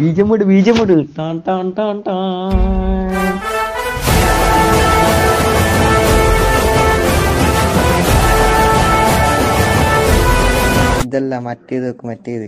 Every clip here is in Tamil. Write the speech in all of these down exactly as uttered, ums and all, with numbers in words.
பீஜமுடு பீஜமுடு டான் டான் டான் டான். இதெல்லாம் மറ്റേത് மറ്റേത്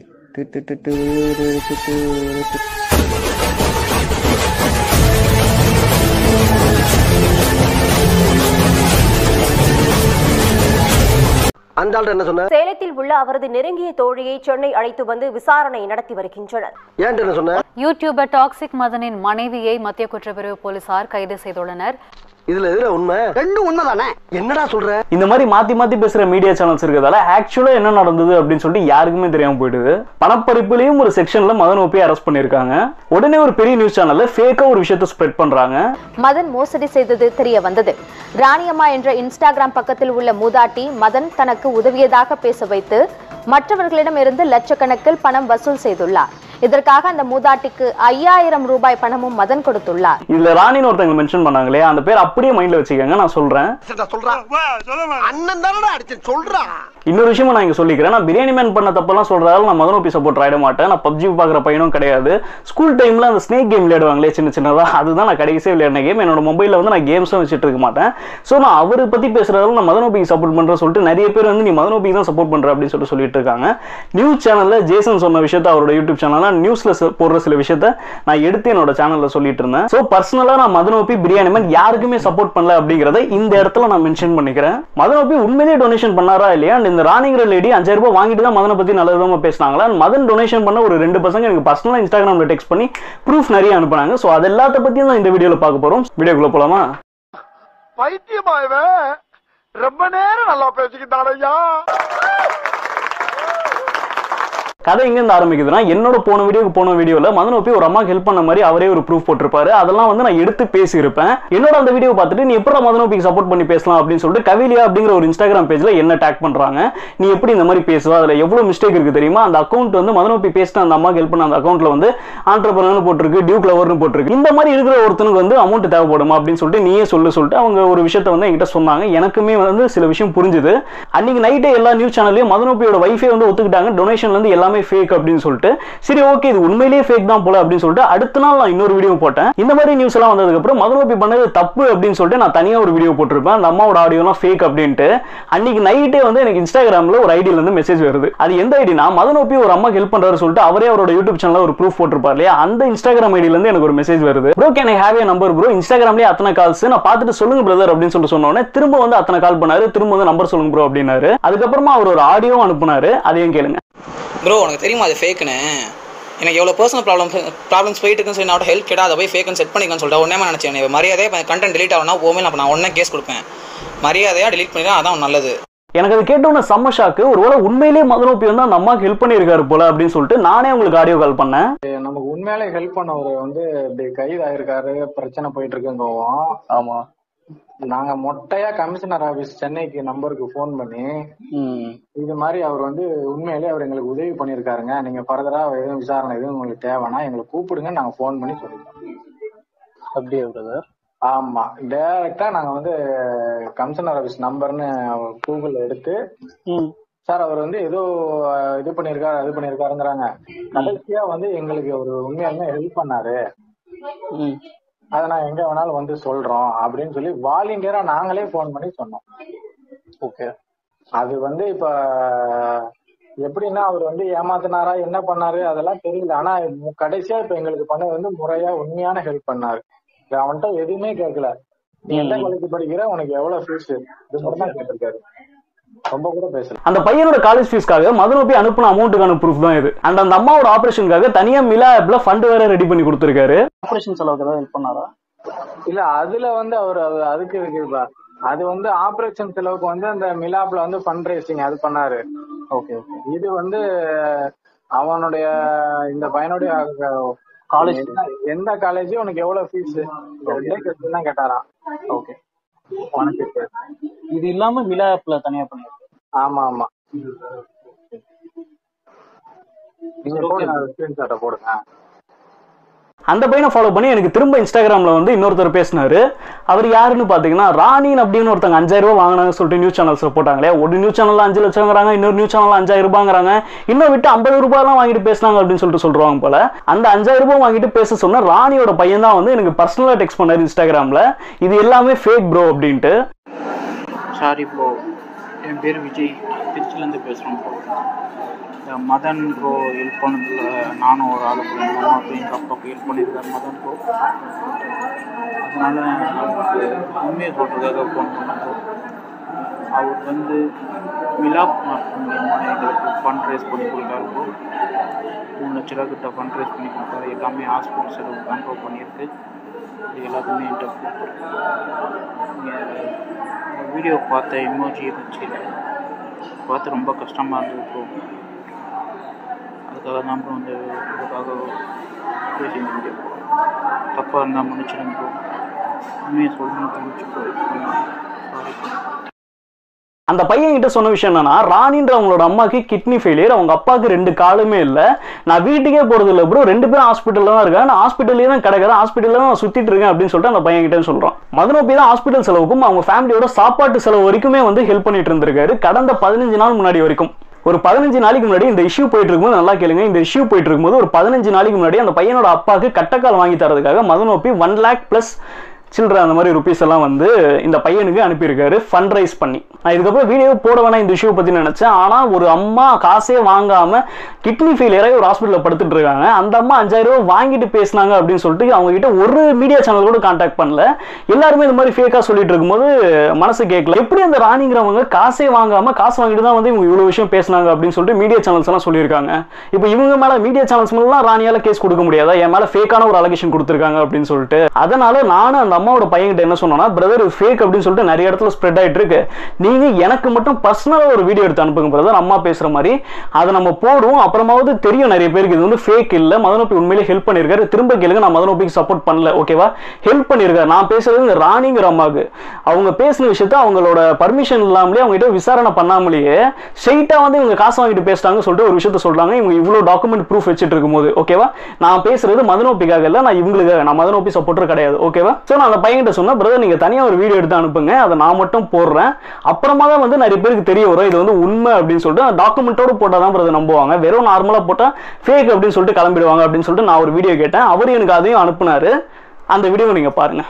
அந்த ஆள் என்ன சொன்ன? சேலத்தில் உள்ள அவரது நெருங்கிய தோழியை சென்னை அழைத்து வந்து விசாரணை நடத்தி வருகின்றனர். ஏன் என்ன சொன்ன? யூடியூபர் டாக்ஸிக் மதனின் மனைவியை மத்திய குற்றப்பிரிவு போலீசார் கைது செய்துள்ளனர். இதுல எதுல உண்மை? ரெண்டும் உண்மைதானே. என்னடா சொல்ற? இந்த மாதிரி மாத்தி மாத்தி பேசுற மீடியா சேனல்ஸ் இருக்கிறதால ஆக்சுவலா என்ன நடந்தது அப்படின்னு சொல்லிட்டு யாருக்குமே தெரியாம போயிடுது. பணப்பறிப்புலயும் ஒரு செக்ஷன்ல மதன் ஓபி அரெஸ்ட் பண்ணிருக்காங்க. உடனே ஒரு பெரிய நியூஸ் சேனல்ல ஃபேக்கா ஒரு விஷயத்தை ஸ்ப்ரெட் பண்றாங்க. மதன் மோசடி செய்தது தெரிய வந்தது. ராணியம்மா என்ற இன்ஸ்டாகிராம் பக்கத்தில் உள்ள மூதாட்டி மதன் தனக்கு உதவியதாக பேச வைத்து மற்றவர்களிடம் இருந்து லட்சக்கணக்கில் பணம் வசூல் செய்துள்ளார். இதற்காக அந்த மூதாட்டிக்கு ஐயாயிரம் ரூபாய் பணமும் மதன் கொடுத்துள்ளார். இதுல ராணின்னு ஒருத்தங்க மென்ஷன் பண்ணாங்களே, அந்த பேர் அப்படியே மைண்ட்ல வச்சுக்கோங்க. நான் சொல்றேன். இன்னொரு விஷயமா நான் இங்க சொல்லிக்கிறேன். நான் பிரியாணி மேன் பண்ண தப்பெல்லாம் சொல்றதால நான் மதன் ஓபி சப்போர்ட் ஆயிட மாட்டேன். நான் பப்ஜி பாக்குற பையனும் கிடையாது. ஸ்கூல் டைம்ல அந்த ஸ்னேக் கேம் விளையாடுவாங்களே சின்ன சின்னதா, அதுதான் நான் கடைசியாக விளையாடின கேம். என்னோட மொபைல்ல வந்து நான் கேம்ஸும் வச்சுட்டு இருக்க மாட்டேன். ஸோ நான் அவரை பத்தி பேசுறதால நான் மதன் ஓபிக்கு சப்போர்ட் பண்றேன் சொல்லிட்டு நிறைய பேர் வந்து நீ மதன் ஓபிக்கு தான் சப்போர்ட் பண்ற அப்படின்னு சொல்லிட்டு சொல்லிட்டு இருக்காங்க. நியூஸ் சேனல்ல ஜேசன் சொன்ன விஷயத்த அவரோட யூடியூப் சேனல்ல நியூஸ்ல போடுற சில விஷயத்த நான் எடுத்து என்னோட சேனல்ல சொல்லிட்டு இருந்தேன். சோ பர்சனலா நான் மதன் ஓபி பிரியாணி மேன் யாருக்குமே சப்போர்ட் பண்ணல அப்படிங்கறத இந்த இடத்துல நான் மென்ஷன் பண்ணிக்கிறேன். மதன் ஓபி உண்மையிலேயே டொனேஷன் பண்ணாரா இல்லையா? இந்த ராணிங்கிற லேடி அஞ்சாயிரம் ரூபாய் வாங்கிட்டு தான் மதனை பத்தி நல்ல விதமா பேசினாங்களா? மதன் டொனேஷன் பண்ண ஒரு ரெண்டு பசங்க எனக்கு பர்சனலா இன்ஸ்டாகிராம்ல டெக்ஸ்ட் பண்ணி ப்ரூஃப் நிறைய அனுப்புனாங்க. சோ அது எல்லாத்த பத்தியும் தான் இந்த வீடியோல பார்க்க போறோம். வீடியோக்குள்ள போலாமா? பைத்தியமாயவே ரொம்ப நேரம் நல்லா பேசிக்கிட்டாரையா. கதை எங்க இருந்து ஆரம்பிக்குதுன்னா, என்னோட போன வீடியோக்கு போன வீடியோல மதன் ஓபி ஒரு அம்மாக்கு ஹெல்ப் பண்ண மாதிரி அவரே ஒரு ப்ரூஃப் போட்டிருப்பாரு. அதெல்லாம் வந்து நான் எடுத்து பேசியிருப்பேன். என்னோட அந்த வீடியோ பார்த்துட்டு நீ எப்படி மதன் ஓபிக்கு சப்போர்ட் பண்ணி பேசலாம் அப்படின்னு சொல்லிட்டு கவிலியா அப்படிங்கிற ஒரு இன்ஸ்டாகிராம் பேஜ்ல என்ன டேக் பண்றாங்க. நீ எப்படி இந்த மாதிரி பேசுவா, அதுல எவ்வளவு மிஸ்டேக் இருக்கு தெரியுமா? அந்த அக்கௌண்ட் வந்து மதன் ஓபி பேசின அந்த அம்மாக்கு ஹெல்ப் பண்ண அந்த அக்கௌண்ட்ல வந்து ஆண்டர்பிரனர் போட்டிருக்கு, டியூக் லவர்னு போட்டிருக்கு. இந்த மாதிரி இருக்கிற ஒருத்தனுக்கு வந்து அமௌண்ட் தேவைப்படுமா அப்படின்னு சொல்லிட்டு நீயே சொல்லு சொல்லிட்டு அவங்க ஒரு விஷயத்த வந்து என்கிட்ட சொன்னாங்க. எனக்குமே வந்து சில விஷயம் புரிஞ்சுது. அன்னைக்கு நைட்டே எல்லா நியூஸ் சேனல்லையும் மதன் ஓபியோட வைஃபை வந்து ஒத்துக்கிட்டாங்க டொனேஷன்ல இருந்து எல்லாமே ஃபேக் அப்படின்னு சொல்லிட்டு. சரி ஓகே இது உண்மையிலேயே ஃபேக் தான் போல அப்படின்னு சொல்லிட்டு அடுத்த நாள் நான் இன்னொரு வீடியோ போட்டேன். இந்த மாதிரி நியூஸ் எல்லாம் வந்ததுக்கு அப்புறம் மதன் ஓபி பண்ணது தப்பு அப்படின்னு சொல்லிட்டு நான் தனியா ஒரு வீடியோ போட்டிருப்பேன். அந்த அம்மாவோட ஆடியோ எல்லாம் ஃபேக் அப்படின்ட்டு. அன்னைக்கு நைட்டே வந்து எனக்கு இன்ஸ்டாகிராம்ல ஒரு ஐடியில இருந்து மெசேஜ் வருது. அது எந்த ஐடினா, மதன் ஓபி ஒரு அம்மாக்கு ஹெல்ப் பண்றாரு சொல்லிட்டு அவரே அவரோட யூடியூப் சேனல்ல ஒரு ப்ரூஃப் போட்டிருப்பார் இல்லையா, அந்த இன்ஸ்டாகிராம் ஐடியில இருந்து எனக்கு ஒரு மெசேஜ் வருது. Bro can I have a number bro, இன்ஸ்டாகிராம்லயே அத்தனை கால்ஸ் நான் பார்த்துட்டு சொல்லுங்க பிரதர் அப்படின்னு சொல்லிட்டு சொன்னோடனே திரும்ப வந்து அத்தனை கால் பண்ணாரு. திரும்ப வந்து நம்பர் சொல்லுங்க ப்ரோ அப்படின்னாரு. அதுக்கப்புறமா அவர் ஒரு ஆடியோ அனுப்புனாரு. அதையும் கேளுங்க. ப்ரோ உனக்கு தெரியுமா அது ஃபேக்குன்னு? எனக்கு எவ்வளோ பர்சனல் ப்ராப்ளம் ப்ராப்ளம்ஸ் போயிட்டு இருக்குன்னு சொல்லி நான் ஹெல்ப் கேட்டால் அதை போய் ஃபேக்குன்னு செட் பண்ணிக்கன்னு சொல்லிட்டு உடனே நினச்சேன். மரியாதையாக கண்டென்ட் டெலிட் ஆகணும்னா போமே நான் நான் உடனே கேஸ் கொடுப்பேன். மரியாதையாக டெலிட் பண்ணிக்கலாம், அதான் நல்லது. எனக்கு அது கேட்டோன்னு செம்ம ஷாக்கு. ஒருவேளை உண்மையிலேயே மதன் ஓபி வந்து அந்த அம்மாக்கு ஹெல்ப் பண்ணியிருக்காரு போல அப்படின்னு சொல்லிட்டு நானே உங்களுக்கு ஆடியோ கால் பண்ணேன். நமக்கு உண்மையிலே ஹெல்ப் பண்ணவர் வந்து இப்படி கைது ஆயிருக்காரு, பிரச்சனை போயிட்டு இருக்குங்கவும். ஆமா, நாங்க மொட்டையா கமிஷனர் ஆபீஸ் சென்னைக்கு நம்பருக்கு போன் பண்ணி இது மாதிரி அவர் வந்து உண்மையிலேயே அவர் எங்களுக்கு உதவி பண்ணிருக்காருங்க, நீங்க ஃபர்தரா எதுவும் விசாரணை எதுவும் உங்களுக்கு தேவைன்னா எங்களை கூப்பிடுங்க நாங்க போன் பண்ணி சொல்லிருக்கோம். அப்படியே பிரதர்? ஆமா, டைரக்டா நாங்க வந்து கமிஷனர் ஆபீஸ் நம்பர்னு கூகுள்ல எடுத்து சார் அவர் வந்து ஏதோ இது பண்ணிருக்காரு அது பண்ணிருக்காருங்கிறாங்க. கடைசியா வந்து எங்களுக்கு ஒரு உண்மையாலுமே ஹெல்ப் பண்ணாரு, அதை நான் எங்க வேணாலும் வந்து சொல்றோம் அப்படின்னு சொல்லி வாலண்டியரா நாங்களே போன் பண்ணி சொன்னோம். ஓகே, அது வந்து இப்ப எப்படின்னா அவர் வந்து ஏமாத்தினாரா என்ன பண்ணாரு அதெல்லாம் தெரியல. ஆனா கடைசியா இப்ப எங்களுக்கு பண்ணது வந்து முறையா உண்மையான ஹெல்ப் பண்ணாரு. அவன்கிட்ட எதுவுமே கேட்கல, நீ எந்த காலேஜ் படிக்கிற, உனக்கு எவ்வளவு ஃபீஸ், இது மட்டும் தான் கேட்டிருக்காரு. ரொம்ப கூட பேசல. அந்த பையனோட காலேஜ் ஃபீஸ்க்காக மதன் ஓபி அனுப்புன அமௌண்ட்டுக்கான ப்ரூஃப் தான் இது. அண்ட் அந்த அம்மாவோட ஆபரேஷனுக்காக தனியா மிலா ஆப்ல ஃபண்ட் வேற ரெடி பண்ணி கொடுத்திருக்காரு. ஆபரேஷன் செலவுக்கு ஏதாவது ஹெல்ப் பண்ணாரா? இல்ல அதுல வந்து அவர் அதுக்கு இருக்குப்பா, அது வந்து ஆபரேஷன் செலவுக்கு வந்து அந்த மிலாப்ல வந்து ஃபண்ட் ரைசிங் அது பண்ணாரு. ஓகே ஓகே, இது வந்து அவனுடைய இந்த பையனுடைய காலேஜ் எந்த காலேஜ் உனக்கு எவ்வளவு ஃபீஸ் ரெண்டே கேட்டு தான் கேட்டாராம். ஓகே, உனக்கு இது இல்லாம மிலா ஆப்ல தனியா பண்ணி. ஆமா ஆமா, நீங்க போடுங்க ஸ்கிரீன்ஷாட்டை போடுங்க. அந்த பையனை ஃபாலோ பண்ணி எனக்கு திரும்ப இன்ஸ்டாகிராமில் வந்து இன்னொருத்தர் பேசினாரு. அவர் யாருன்னு பார்த்தீங்கன்னா ராணின் அப்படின்னு ஒருத்தங்க அஞ்சாயிரம் ரூபாய் வாங்கினாங்கன்னு சொல்லிட்டு நியூஸ் சேனல்ஸில் போட்டாங்களே. ஒரு நியூஸ் சேனலில் அஞ்சு லட்சங்கிறாங்க, இன்னொரு நியூஸ் சேனலில் அஞ்சாயிரம் ரூபாங்கிறாங்க, இன்னும் விட்டு ஐம்பது ரூபாய்லாம் வாங்கிட்டு பேசினாங்க அப்படின்னு சொல்லிட்டு சொல்றாங்க போல. அந்த அஞ்சாயிரம் ரூபாய் வாங்கிட்டு பேச சொன்ன ராணியோட பையன் தான் வந்து எனக்கு பர்சனலாக டெக்ஸ்ட் பண்ணாரு இன்ஸ்டாகிராமில், இது எல்லாமே ஃபேக் ப்ரோ அப்படின்ட்டு. சாரி ப்ரோ, என் பேர் விஜய், திருச்சிலேருந்து பேசுகிறேன் ப்ரோ. இந்த மதன் ப்ரோ ஹெல்ப் பண்ணதில் நானும் ஒரு ஆளு ப்ரோ. எங்கள் அம்மாவுக்கு எங்கள் அப்பாவுக்கு ஹெல்ப் பண்ணியிருக்காரு மதன் ப்ரோ. அதனால் அவருக்கு உண்மையை சொல்கிறதுக்காக ஃபோன் பண்ணேன் ப்ரோ. அவர் வந்து மிலாப் மூலியமாக எங்களுக்கு ஃபண்ட் ரைஸ் பண்ணி கொடுத்தாரு ப்ரோ. மூணு லட்ச ரூபா கிட்ட ஃபண்ட் ரைஸ் பண்ணி கொடுத்தாரு. எல்லாமே ஹாஸ்பிட்டல் செலவு கண்ட்ரோல் பண்ணியிருக்கு. இது எல்லாத்துக்குமே என்கிட்ட வீடியோ பார்த்த எமோஜி இருந்துச்சு, பார்த்து ரொம்ப கஷ்டமாக இருந்தது ப்ரோ. அதுக்காக தான் ப்ரோ இந்த இதுக்காக பேசி முடியும். தப்பாக இருந்தால் மன்னிச்சிடும் ப்ரோ. உண்மையை சொல்லணும்னு தோணுச்சு ப்ரோ. Sorry bro. அந்த பையன் கிட்ட சொன்ன விஷயம் என்னன்னா, ராணின்ற அவங்களோட அம்மாக்கு கிட்னி ஃபெயிலியர், அவங்க அப்பாவுக்கு ரெண்டு காலுமே இல்லை, நான் வீட்டுக்கே போறது இல்லை ப்ரோ, ரெண்டு பேரும் ஹாஸ்பிட்டலில் தான் இருக்கேன், நான் ஹாஸ்பிட்டல்லே தான் கிடக்கிறேன், ஹாஸ்பிட்டலில் தான் நான் சுற்றிட்டு இருக்கேன் அப்படின்னு சொல்லிட்டு அந்த பையன் கிட்டே சொல்கிறான். மதனோப்பி தான் ஹாஸ்பிட்டல் செலவுக்கும் அவங்க ஃபேமிலியோட சாப்பாட்டு செலவு வரைக்குமே வந்து ஹெல்ப் பண்ணிட்டு இருந்திருக்காரு கடந்த பதினஞ்சு நாள் முன்னாடி வரைக்கும். ஒரு பதினஞ்சு நாளைக்கு முன்னாடி இந்த இஷ்யூ போயிட்டு இருக்கும்போது, நல்லா கேளுங்க, இந்த இஷ்யூ போயிட்டு இருக்கும்போது ஒரு பதினஞ்சு நாளைக்கு முன்னாடி அந்த பையனோட அப்பாவுக்கு கட்டக்கால் வாங்கி தரதுக்காக மதனோப்பி ஒன் லேக் பிளஸ் சில்ட்ர அந்த மாதிரி ருபீஸ் எல்லாம் வந்து இந்த பையனுக்கு அனுப்பியிருக்காரு ஃபண்ட் ரைஸ் பண்ணி. நான் இதுக்கப்புறம் வீடியோ போட வேணாம் இந்த இஷ்யூ பற்றி நினச்சேன். ஆனால் ஒரு அம்மா காசே வாங்காமல் கிட்னி ஃபெயிலியராக ஒரு ஹாஸ்பிட்டலில் படுத்துட்டு இருக்காங்க. அந்த அம்மா அஞ்சாயிரம் ரூபாய் வாங்கிட்டு பேசினாங்க அப்படின்னு சொல்லிட்டு அவங்க கிட்ட ஒரு மீடியா சேனல் கூட கான்டாக்ட் பண்ணல. எல்லாருமே இந்த மாதிரி ஃபேக்காக சொல்லிட்டு இருக்கும்போது மனசு கேட்கல. எப்படி அந்த ராணிங்கிறவங்க காசே வாங்காமல் காசு வாங்கிட்டு தான் வந்து இவங்க இவ்வளோ விஷயம் பேசினாங்க அப்படின்னு சொல்லிட்டு மீடியா சேனல்ஸ் எல்லாம் சொல்லியிருக்காங்க. இப்போ இவங்க மேலே மீடியா சேனல்ஸ் மேலாம் ராணியால் கேஸ் கொடுக்க முடியாதா, என் மேலே ஃபேக்கான ஒரு அலிகேஷன் கொடுத்துருக்காங்க அப்படின்னு சொல்லிட்டு. அதனால நானும் அந்த அம்மாவோட பையன்கிட்ட என்ன சொன்னா, பிரதர் ஃபேக் அப்படின்னு சொல்லிட்டு நிறைய இடத்துல ஸ்ப்ரெட் ஆயிட்டு இருக்கு, நீங்க எனக்கு மட்டும் பர்சனலா ஒரு வீடியோ எடுத்து அனுப்புங்க பிரதர், அம்மா பேசுற மாதிரி, அதை நம்ம போடுவோம், அப்புறமாவது தெரியும் நிறைய பேருக்கு இது வந்து ஃபேக் இல்ல, மதனோப்பி உண்மையிலே ஹெல்ப் பண்ணிருக்காரு, திரும்ப கேளுங்க, நான் மதனோப்பிக்கு சப்போர்ட் பண்ணல, ஓகேவா, ஹெல்ப் பண்ணிருக்காரு. நான் பேசுறது இந்த ராணிங்கிற அம்மாவுக்கு, அவங்க பேசின விஷயத்த அவங்களோட பர்மிஷன் இல்லாமலே அவங்க கிட்ட விசாரணை பண்ணாமலேயே ஸ்ட்ரெயிட்டா வந்து இவங்க காசு வாங்கிட்டு பேசிட்டாங்க சொல்லிட்டு ஒரு விஷயத்த சொல்றாங்க. இவங்க இவ்வளவு டாக்குமெண்ட் ப்ரூஃப் வச்சுட்டு இருக்கும்போது, ஓகேவா, நான் பேசுறது மதனோப்பிக்காக இல்ல, நான் இவங்களுக்காக, நான் மதனோப்பி சப்போர்ட்டர் கிடையாது, ஓகேவா. சோ நான் அந்த பையன்கிட்ட சொன்னா, பிரதர் நீங்க தனியா ஒரு வீடியோ எடுத்து அனுப்புங்க, அதை நான் மட்டும் போடுறேன், அப்புறமா தான் வந்து நிறைய பேருக்கு தெரிய வரும் இது வந்து உண்மை அப்படின்னு சொல்லிட்டு, டாக்குமெண்டோட போட்டா தான் பிரதர் நம்புவாங்க, வெறும் நார்மலா போட்டா ஃபேக் அப்படின்னு சொல்லிட்டு கிளம்பிடுவாங்க அப்படின்னு சொல்லிட்டு நான் ஒரு வீடியோ கேட்டேன். அவர் எனக்கு அதையும் அனுப்புனாரு. அந்த வீடியோ நீங்க பாருங்க.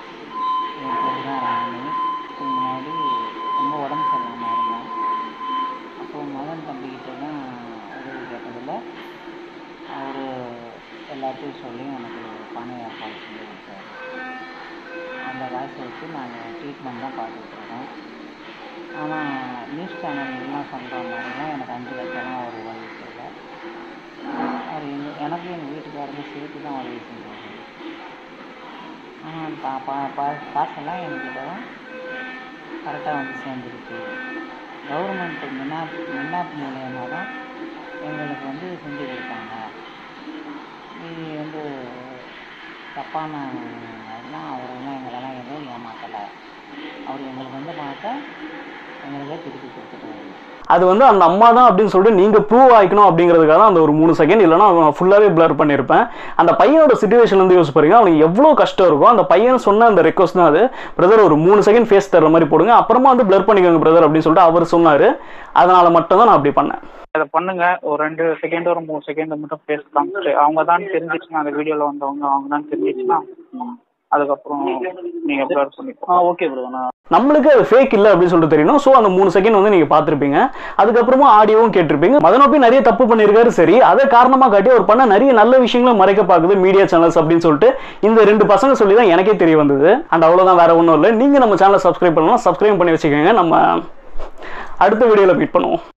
எல்லாத்தையும் சொல்லி எனக்கு பணம் ஏற்பாடு செஞ்சு கொடுத்தாரு. அந்த காசை வச்சு நாங்கள் ட்ரீட்மெண்ட் தான் பார்த்துட்ருக்கோம். ஆனால் நியூஸ் சேனல்லாம் சொல்கிற மாதிரிலாம் எனக்கு அஞ்சு லட்சம்லாம் ஒரு உதவி செய்யலை. அவர் எங்கள் எனக்கு எங்கள் வீட்டுக்காரருக்கு சேர்த்து தான் உதவி செஞ்சார். ஆனால் பா பா பா காசெல்லாம் எங்ககிட்ட தான் கரெக்டாக வந்து சேர்ந்துருக்கு. கவர்மெண்ட்டு மினாப் மின்னாப் மூலியமாக தான் எங்களுக்கு வந்து செஞ்சு கொடுத்தாங்க. இது வந்து தப்பான இதெல்லாம் அவரெல்லாம் எங்களெல்லாம் எதுவும் ஏமாற்றலை. அவர் எங்களுக்கு வந்து பார்த்த எங்களுக்கே திருப்பி கொடுத்துட்டாரு. அது வந்து அந்த அம்மா தான் அப்படின்னு சொல்லிட்டு நீங்க ப்ரூவ் ஆகிக்கணும் அப்படிங்கிறதுக்காக தான் அந்த ஒரு மூணு செகண்ட், இல்லைன்னா ஃபுல்லாவே பிளர் பண்ணியிருப்பேன். அந்த பையனோட சிச்சுவேஷன் வந்து யோசிச்சு பாருங்க, அவனுக்கு எவ்வளோ கஷ்டம் இருக்கும். அந்த பையன் சொன்ன அந்த ரெக்வஸ்ட் தான் அது, பிரதர் ஒரு மூணு செகண்ட் ஃபேஸ் தர்ற மாதிரி போடுங்க, அப்புறமா வந்து பிளர் பண்ணிக்கோங்க பிரதர் அப்படின்னு சொல்லிட்டு அவர் சொன்னாரு. அதனால மட்டும் தான் நான் அப்படி பண்ணேன். அதை பண்ணுங்க, ஒரு ரெண்டு செகண்ட் ஒரு மூணு செகண்ட் மட்டும் ஃபேஸ் காமிச்சு அவங்க தான் தெரிஞ்சிச்சுன்னா, அந்த வீடியோவில் வந்தவங்க அவங்க தான் தெரிஞ்சிச்சுன்னா அதுக்கப்புறம் நீங்க பிளர் பண்ணிக்கலாம். ஓகே ப்ரோ, நான் நம்மளுக்கு அது ஃபேக் இல்லை அப்படின்னு சொல்லிட்டு தெரியணும். ஸோ அந்த மூணு செகண்ட் வந்து நீங்க பார்த்துருப்பீங்க. அதுக்கப்புறமா ஆடியோவும் கேட்டிருப்பீங்க. மதனோப்பி நிறைய தப்பு பண்ணியிருக்காரு, சரி, அதை காரணமாக காட்டி அவர் பண்ண நிறைய நல்ல விஷயங்களும் மறைக்க பார்க்குது மீடியா சேனல்ஸ் அப்படின்னு சொல்லிட்டு இந்த ரெண்டு பசங்க சொல்லி தான் எனக்கே தெரிய வந்தது. அண்ட் அவ்வளோதான், வேற ஒன்றும் இல்லை. நீங்க நம்ம சேனலை சப்ஸ்கிரைப் பண்ணலாம், சப்ஸ்கிரைப் பண்ணி வச்சுக்கோங்க. நம்ம அடுத்த வீடியோவில் மீட் பண்ணுவோம்.